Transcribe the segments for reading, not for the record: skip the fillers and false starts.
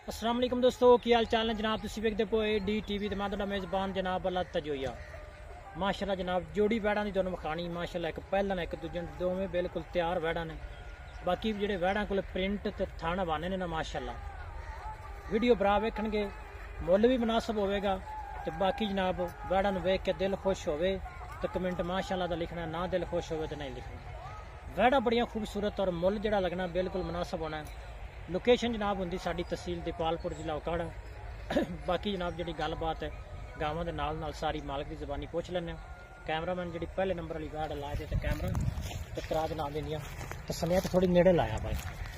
अस्सलाम वालेकुम दोस्तों, की हाल चाल है जनाब। तुसीं वेखदे पे डी टीवी ते मैं तुहाडा मेज़बान जनाब अल्लाह तजोया। माशाल्लाह जनाब जोड़ी वैड़ां दी तुहानूं विखानी। माशाल्लाह एक पहलन एक दूजे दोवें बिल्कुल तैयार वैड़ां ने। बाकी जेहड़े वैड़ां कोल प्रिंट ते थण हवाने ने ना माशाल्लाह। वीडियो भरा वेखणगे, मुੱਲ भी मुनासिब होवेगा ते बाकी जनाब वैड़ां नूं वेख के दिल खुश होवे तो कमेंट माशाल्लाह दा लिखना, ना दिल खुश होवे तो नहीं लिखना। वैड़ां बड़ियां खूबसूरत और मुੱਲ जिहड़ा लगना बिल्कुल मुनासिब होना है। लोकेशन जनाब होंदी साडी तहसील दीपालपुर जिला उकाड़ा। बाकी जनाब जी गलबात है गाँव के नाल नाल सारी मालक की जबानी पूछ लें। कैमरामैन जी पहले नंबर वाली वैड़ ला दे तो कैमरा तो करा जनाब देंदियाँ तो समेत थोड़ी नेड़े लाया भाई।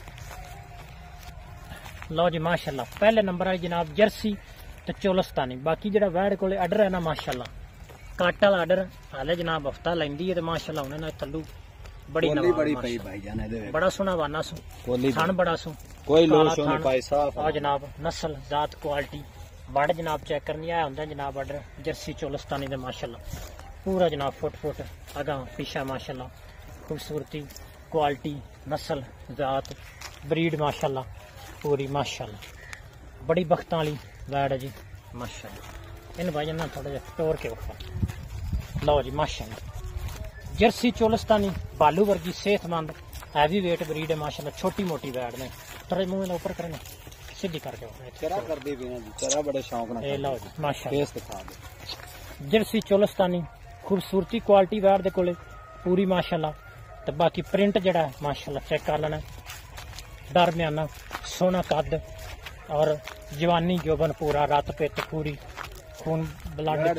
लो जी माशाल्लाह पहले नंबर वाली जनाब जर्सी तो चोलस्तानी। बाकी जो वैड़ को आर्डर है ना माशाल्लाह कट वाला आर्डर हाले जनाब हफ्ता लेंदी है तो माशाल्लाह उन्हें थल्लू बड़ी बड़ा सोहना वाना सो थान बड़ा सो कोई जनाब नस्ल जात क्वालिटी बड़ जनाब चेक करनी आया होंगे जनाब आर्डर जर्सी चोलस्तानी दे माशाल्लाह पूरा जनाब फुट अगा पिछा माशाल्लाह खूबसूरती क्वालिटी नस्ल जात ब्रीड माशाल्लाह पूरी माशाल्लाह बड़ी बख्तां वाली वैड़ है जी माशाल्लाह। इन भाई ना थोड़ा जिहा टोर के उठा लो जी माशाल्लाह जर्सी चोलस्तानी बालू वर्गी सेहतमंद हैवी वेट ब्रीड है माशाल्लाह। छोटी मोटी वैड़ ने थोड़े मुंह में ऊपर करना सीधी करके बड़े शौक लो जी माशाल्लाह जर्सी चोलस्तानी खूबसूरती क्वालिटी वैड़ दे कोले पूरी माशाल्लाह। तो बाकी प्रिंट जड़ा है माशाल्लाह चेक कर लेना दरम्याना सोना कद और जवानी जोबन पूरा रत पित पूरी खून ब्लड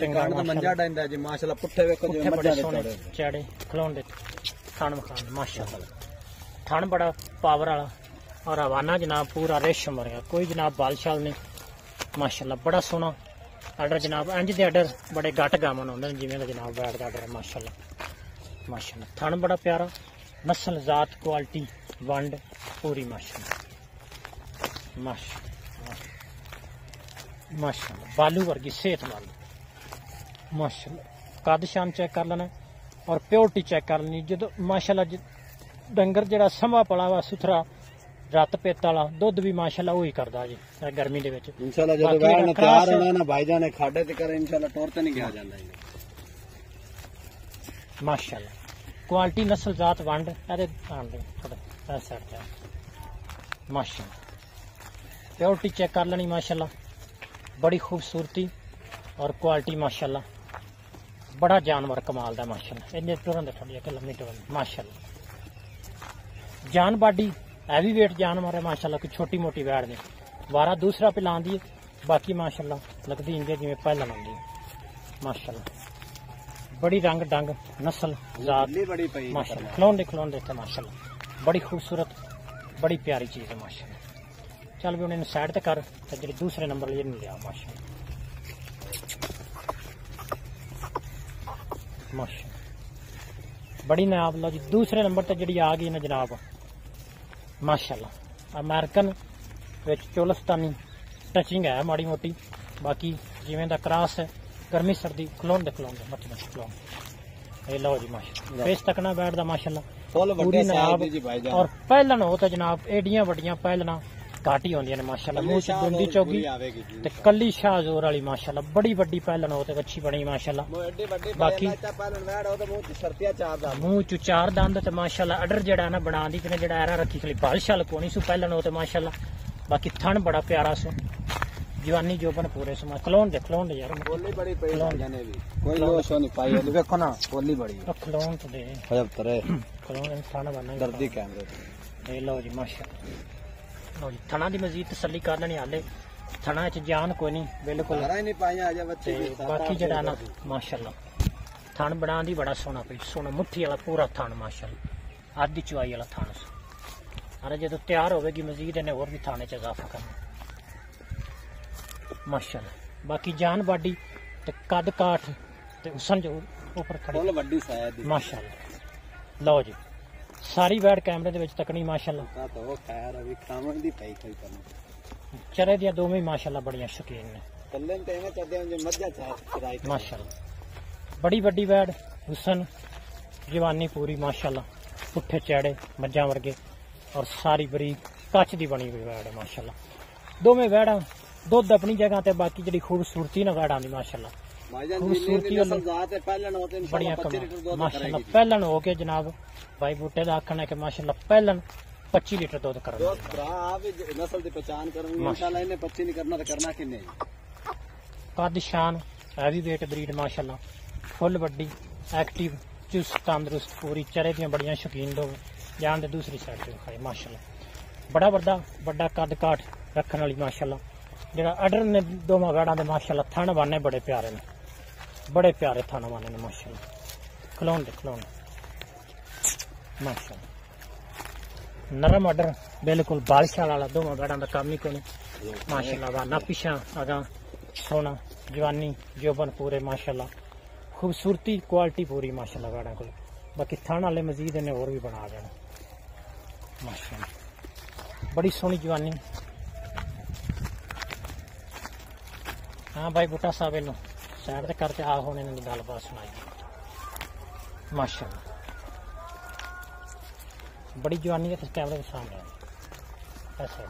चढ़े खलोन दे थन मखान माशाल्लाह। थन बड़ा पावर वाला और हवाना जनाब पूरा रेशम वर्गा कोई जनाब बाल शाल नहीं माशाल्लाह। बड़ा सोहना आर्डर जनाब इंज दे आर्डर बड़े गट गावन होंदे ने जिवें दा जनाब वैड़ दा आर्डर माशाल्लाह माशाल्लाह। थन बड़ा प्यारा नस्ल जात क्वालिटी वंड पूरी माशाल्लाह माशाल्लाह माशाल्लाह बालू वर्गी सेहतमंद माशाल्लाह। कद शाम चेक कर लेना और प्योरिटी चेक कर लेनी जो माशाल्लाह डंगर जरा समा पला वा सुथरा रत पेत वाला दुध भी माशाल्लाह वही करदा जी गर्मी दे विच इंशाल्लाह जदों वैड़ तैयार होना ना भाई जाने खाडे ते करे इंशाल्लाह टोर ते नहीं गया जांदा जी माशाल्लाह। क्वालिटी नस्ल जात वंड एदे आन दे थोड़ा साइड ते माशाल्लाह प्योरिटी चेक कर लेनी माशाल्लाह बड़ी खूबसूरती और क्वालिटी माशाल्लाह बड़ा जानवर कमाल दा माशाल्लाह। इन्ने टुरन दे थोड़ी एक लम्मी टुरन माशाल्लाह जान बाडी हैवी वेट जानवर है माशाल्लाह। कोई छोटी मोटी वैड़ नहीं वारा दूसरा पिलान दी बाकी माशाल्लाह लगती इंजे जिवें पहलन आंदी माशाल्लाह। बड़ी रंग डंग नस्ल जात माशाल्लाह खलोन दे माशाल्लाह बड़ी खूबसूरत बड़ी प्यारी चीज है माशाल्लाह। चल भी उन्हें साइड तक कर जी दूसरे नंबर लिए नहीं लिया माशाल्लाह माशाल्लाह बड़ी नायाब। लो जी दूसरे नंबर तक जी आ गई ना जनाब माशाल्लाह अमेरिकन विच चोलस्तानी टचिंग है माड़ी मोटी बाकी जिवें दा क्रॉस है गर्मी सर्दी खलोन दे मत खलोन ये लो जी माशाल्लाह फेस तकना बैठ दा माशाल्लाह पूरी नायाब। और पहलन हो तो जनाब एडियां वड्डियां पहलना घाटी होंदियां ने माशाल्लाह मुंह च बुंदी चौगी ते कली शाह जोर वाली माशाल्लाह बड़ी वड्डी पहलन हो ते अच्छी बनी माशाल्लाह। बाकी मुंह च चार दंद ते माशाल्लाह अडर जड़ा ना बना दी ते जड़ा एरा रखी खली बाल शाल कोनी सु पहलन हो ते माशाल्लाह। बाकी थन बड़ा प्यारा सो जवानी जोबन पूरे सो खलोन दे यार बोली बड़ी पई जाने भी कोई लोश नहीं पाई देखो ना बोली बड़ी खलोन तो दे खलोन थन बना दर्दी कैमरे ए लो जी माशाल्लाह। थना की मजीद तसली कर लेनी हाले थना च जान कोई नहीं बिल्कुल बाकी जड़ा ना माशाल्लाह थन बना दी बड़ा सोहना पी सोना मुट्ठी वाला पूरा थन माशाल्लाह आधी चुवाई वाला थन अरे जो तैयार होगी मजीद इन्हें होर भी थाने च इजाफा करना माशाल्लाह। बाकी जान बाडी ते कद काठ ते हुसन जो ऊपर खड़ी माशाल्लाह। लो जी सारी वैड़ कैमरे दे विच तकनी माशाल्लाह चरे दियां दोवें माशाल्लाह बड़ियां शौकीन ने माशाल्लाह। बड़ी वड्डी वैड़ हुसन जवानी पूरी माशाल्लाह पुट्ठे चैड़े मज्जां वर्गे और सारी बरीक कच दी बनी हुई वैड़ है माशाल्लाह। दोवें वैड़ा दुध अपनी जगह ते बाकी जी खूबसूरती ना वैड़ा दी माशाल्लाह खूबसूरती बढ़िया माशाल्लाह पहलन हो के जनाब भाई बूटे का आखना है कि माशाल्लाह पहलन 25 लीटर दूध कर नस्ल की पहचान इंशाल्लाह 25 नहीं करना तो करना किन्ने कद शान हैवी वेट ब्रीड माशाल्लाह फुल बड्डी एक्टिव चुस्त तंदुरुस्त पूरी चरे दी बड़ियां शौकीन लोग जान दे दूसरी साइड पे खाए माशाल्लाह बड़ा बड़ा कद काठ रखने वाली माशाल्लाह जेड़ा अडर ने दोवां वैड़ां दे माशाल्लाह थन वाने बड़े प्यारे ने बड़े प्यारे थन वाने ने माशाल्लाह खलोन माशाल्लाह नरम अडर बिल्कुल बालशाल वाला दोवां वैड़ां दा काम ही कोई माशाल्लाह वाना पिछा अगा सोना जवानी जोबन पूरे माशाल्लाह खूबसूरती क्वालिटी पूरी माशाल्लाह वैड़ां कोल बाकी थन वाले मजीद इन्हें और भी बना देना माशाल्लाह बड़ी सोहनी जवानी हाँ भाई बूटा साहब इनू सैर ते करते आ होने इन्होंने गलबात सुनाई माशाल्लाह बड़ी जवानी है कैमरे के सामने ऐसा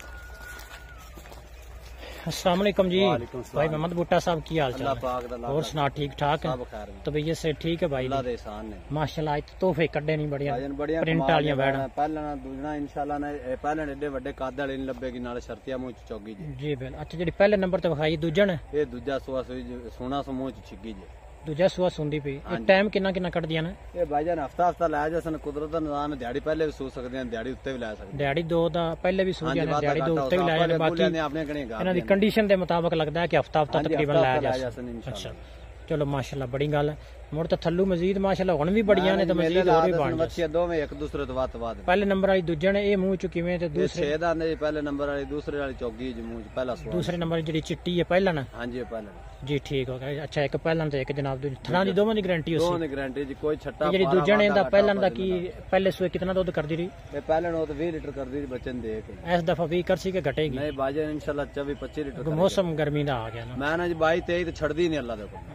अस्सलाम वालेकुम जी भाई मोहम्मद बूटा साहब की हाल चाल और सुना ठीक ठाक है तबीयत से ठीक है भाई माशाल्लाह तोहफे कड्डे नहीं बढ़िया प्रिंट वालियां वैड़ा पहला दूजना इंशाल्लाह ने पहले एडे बड़े कद वाले नहीं लब्बेगी नाल शर्तिया मुंह च चौगी जी बिल्कुल अच्छा जी पहले नंबर ते विखाई दूजन ये दूजा सुआ सोना सो मुंह च छिगी जी दूजा सुआ सुंदी पई टाइम किन्ना कट दिया ने ये भाईजान हफ्ता लै जसन कुदरत दा निजाम दिहाड़ी पहले भी सू सकदे हैं दिहाड़ी उत्ते भी लै सकदे दिहाड़ी दो दा पहले भी सू जाने दिहाड़ी दो उत्ते भी लै जाने बाकी इन्हां दी कंडीशन दे मुताबिक लगदा है कि हफ्ता तकरीबन लै जा अच्छा चलो माशाल्लाह बड़ी गल है मुड़ तो थल्लू मजीद माशाल्लाह हुण भी बड़ियां ने ते मजीद और भी बन बच्चे दोवें एक दूसरे तो बात पहले नंबर वाली दूजन ए मुंह च किवें ते दूसरे छे दा ने पहले नंबर वाली दूसरे वाली चौगी ज मुंह च पहला सवाल दूसरे नंबर जेडी चिट्टी है पहला ना हां जी पहला जी ठीक हो गया अच्छा एक पहलन ते एक जनाब दूजी थना दी दोवां दी गारंटी होसी दोवां दी गारंटी जी कोई छट्टा जेडी दूजन दा पहलन दा की पहले सुए कितना दूध कर दी रही ये पहले नो तो 20 लीटर कर दी बच्चन दे के इस दफा 20 करसी के घटेगी नहीं बाजे इंशाल्लाह 24 25 लीटर मौसम गर्मी दा आ गया ना मैं ना जी 22 23 तो छड़दी नहीं अल्लाह दे को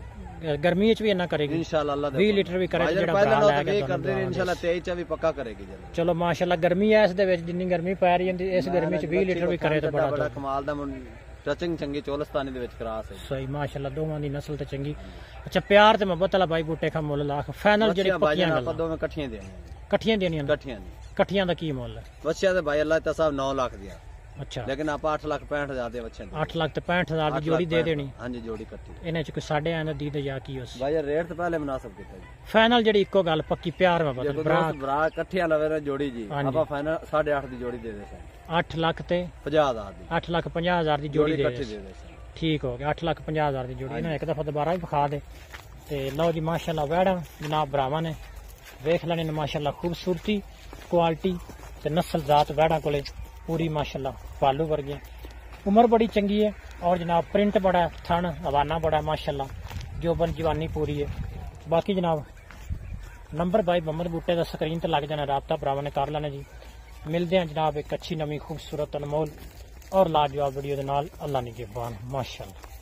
गर्मी च भी इन्ना करेगी इंशाल्लाह अल्लाह 20 लीटर भी करे जेड़ा भरा लै के कर दे इंशाल्लाह 23 च भी पक्का करेगी चलो माशाल्लाह गर्मी है इस दे विच जिन्नी गर्मी पै रही है इस गर्मी च 20 लीटर भी करे तो बड़ा कमाल दा टचिंग चंगी चोलस्तानी दे विच क्रास है सही माशाल्लाह दोवां दी नस्ल ते चंगी अच्छा प्यार ते मोहब्बत वाला भाई बूटे खा मुੱਲ लाख फाइनल जेडी पक्कियां गल्लां दोवें इकट्ठियां देनियां कट्ठियां दा की मुੱਲ बच्चियां दे भाई अल्लाह ताला साहब 9 लाख दिया अच्छा लेकिन आप 8,65,000 दे बच्चे 8,65,000 दी जोड़ी दे देनी हां जी जोड़ी कट्टी इने च कोई 8.5 दी ते या की उस भाई रेट तो पहले मुनासिब कीता जी फाइनल जेडी इको गल पक्की प्यार में बदल बरा इकट्ठियां लवे ना जोड़ी जी आपा फाइनल 8.5 दी जोड़ी दे दे 8 लाख ते 50,000 दी 8,50,000 दी जोड़ी दे दे ठीक हो गया 8,50,000 दी जोड़ी ना एक दफा दोबारा भी खा दे ते लो जी माशाल्लाह वैड़ा जनाब भरावां ने वेख लेने माशाल्लाह खूबसूरती क्वालिटी ते नस्ल जात वैड़ा कोले पूरी माशाल्लाह पालू वर्गी उम्र बड़ी चंगी है और जनाब प्रिंट बड़ा थन हवाना बड़ा माशाल्लाह जोबन जवानी पूरी है बाकी जनाब नंबर भाई मोहम्मद बूटे का स्क्रीन ते लग जाना राबता भरावां ने कर लेना जी मिलते हैं जनाब एक अच्छी नवी खूबसूरत अनमोल और लाजवाब वीडियो के नाल अल्लाह निगहबान माशाल्लाह।